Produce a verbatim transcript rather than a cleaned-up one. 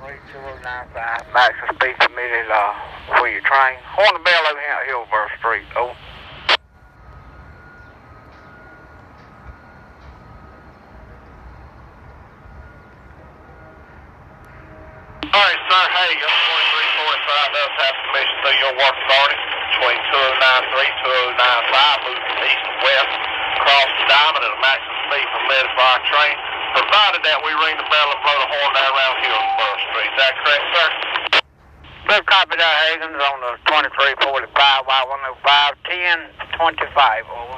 three two oh nine five, maximum speed permitted uh, for your train. Horn the bell over here at Hillsborough Street, over. Alright, sir, hey, your twenty-three forty-five does have permission through your work authority between two oh nine three, two oh nine five, moving east and west, across the diamond at a maximum speed permitted for our train, provided that we ring the bell and blow the horn there around Hillsborough Street. Is that correct, sir? Good copy there, Higgins, on the twenty-three forty-five, Y one oh five, ten twenty-five, over.